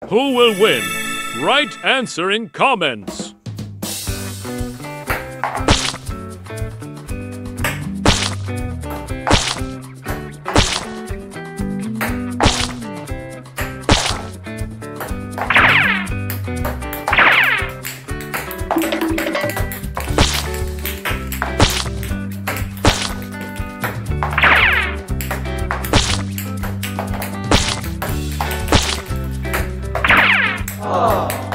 Who will win? Right answer in comments. Oh.